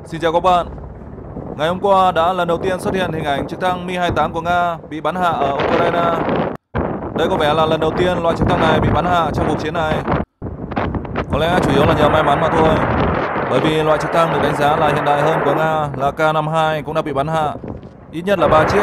Xin chào các bạn. Ngày hôm qua đã lần đầu tiên xuất hiện hình ảnh trực thăng Mi-28 của Nga bị bắn hạ ở Ukraine. Đây có vẻ là lần đầu tiên loại trực thăng này bị bắn hạ trong cuộc chiến này. Có lẽ chủ yếu là nhờ may mắn mà thôi. Bởi vì loại trực thăng được đánh giá là hiện đại hơn của Nga là K-52 cũng đã bị bắn hạ, ít nhất là 3 chiếc.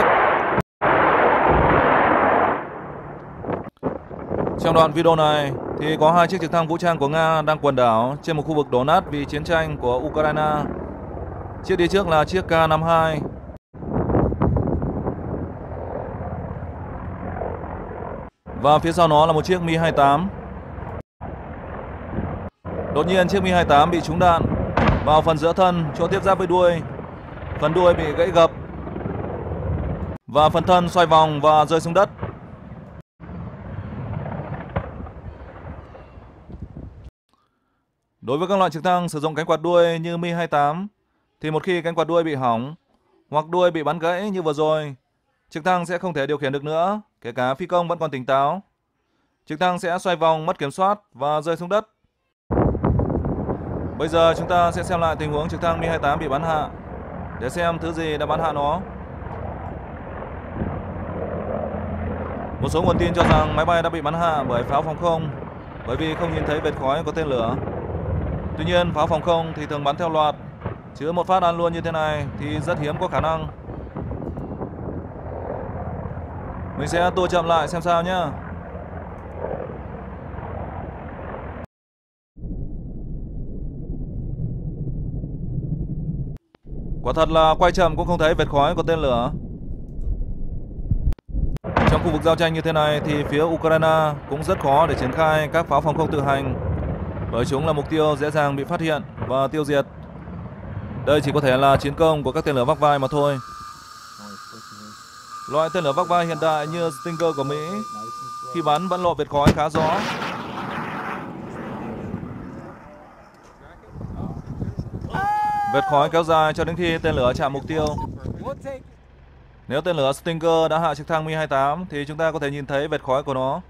Trong đoạn video này thì có 2 chiếc trực thăng vũ trang của Nga đang quần đảo trên một khu vực đổ nát vì chiến tranh của Ukraine. Chiếc đi trước là chiếc K-52. Và phía sau nó là một chiếc Mi-28. Đột nhiên chiếc Mi-28 bị trúng đạn vào phần giữa thân chỗ tiếp giáp với đuôi. Phần đuôi bị gãy gập và phần thân xoay vòng và rơi xuống đất. Đối với các loại trực thăng sử dụng cánh quạt đuôi như Mi-28 thì một khi cánh quạt đuôi bị hỏng hoặc đuôi bị bắn gãy như vừa rồi, trực thăng sẽ không thể điều khiển được nữa, kể cả phi công vẫn còn tỉnh táo. Trực thăng sẽ xoay vòng mất kiểm soát và rơi xuống đất. Bây giờ chúng ta sẽ xem lại tình huống trực thăng Mi-28 bị bắn hạ để xem thứ gì đã bắn hạ nó. Một số nguồn tin cho rằng máy bay đã bị bắn hạ bởi pháo phòng không bởi vì không nhìn thấy vệt khói của tên lửa. Tuy nhiên pháo phòng không thì thường bắn theo loạt, chứ một phát ăn luôn như thế này thì rất hiếm có khả năng. Mình sẽ tua chậm lại xem sao nhé. Quả thật là quay chậm cũng không thấy vệt khói của tên lửa. Trong khu vực giao tranh như thế này thì phía Ukraine cũng rất khó để triển khai các pháo phòng không tự hành, bởi chúng là mục tiêu dễ dàng bị phát hiện và tiêu diệt. Đây chỉ có thể là chiến công của các tên lửa vác vai mà thôi. Loại tên lửa vác vai hiện đại như Stinger của Mỹ khi bắn vẫn lộ vệt khói khá rõ. Vệt khói kéo dài cho đến khi tên lửa chạm mục tiêu. Nếu tên lửa Stinger đã hạ trực thăng Mi-28 thì chúng ta có thể nhìn thấy vệt khói của nó.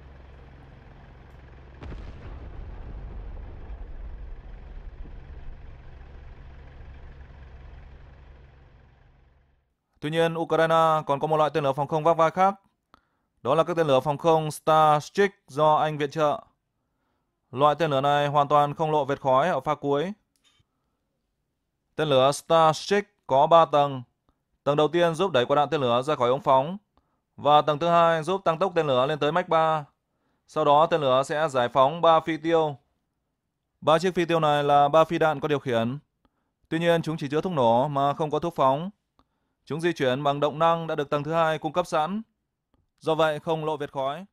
Tuy nhiên, Ukraine còn có một loại tên lửa phòng không vác vai khác. Đó là các tên lửa phòng không Starship do Anh viện trợ. Loại tên lửa này hoàn toàn không lộ vệt khói ở pha cuối. Tên lửa Starship có 3 tầng. Tầng đầu tiên giúp đẩy quả đạn tên lửa ra khỏi ống phóng. Và tầng thứ hai giúp tăng tốc tên lửa lên tới Mach 3. Sau đó tên lửa sẽ giải phóng 3 phi tiêu. 3 chiếc phi tiêu này là 3 phi đạn có điều khiển. Tuy nhiên chúng chỉ chứa thuốc nổ mà không có thuốc phóng. Chúng di chuyển bằng động năng đã được tầng thứ hai cung cấp sẵn. Do vậy không lộ vệt khói.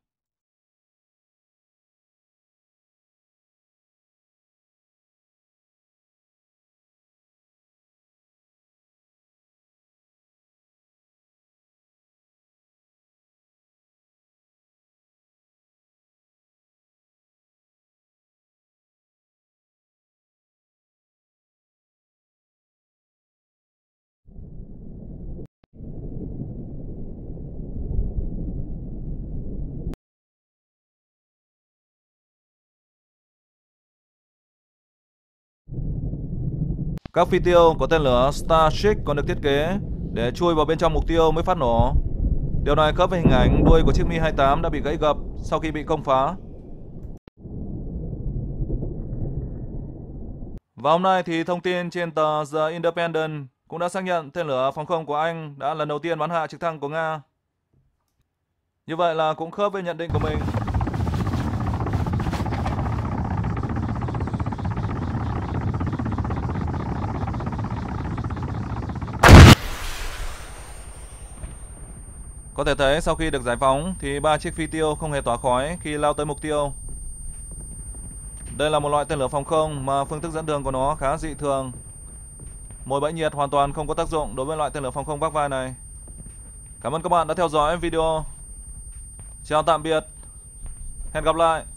Các phi tiêu của tên lửa Starship còn được thiết kế để chui vào bên trong mục tiêu mới phát nổ. Điều này khớp với hình ảnh đuôi của chiếc Mi-28 đã bị gãy gập sau khi bị công phá. Và hôm nay thì thông tin trên tờ The Independent cũng đã xác nhận tên lửa phòng không của Anh đã lần đầu tiên bắn hạ trực thăng của Nga. Như vậy là cũng khớp với nhận định của mình. Có thể thấy sau khi được giải phóng thì 3 chiếc phi tiêu không hề tỏa khói khi lao tới mục tiêu. Đây là một loại tên lửa phòng không mà phương thức dẫn đường của nó khá dị thường. Mồi bẫy nhiệt hoàn toàn không có tác dụng đối với loại tên lửa phòng không vác vai này. Cảm ơn các bạn đã theo dõi video. Chào tạm biệt. Hẹn gặp lại.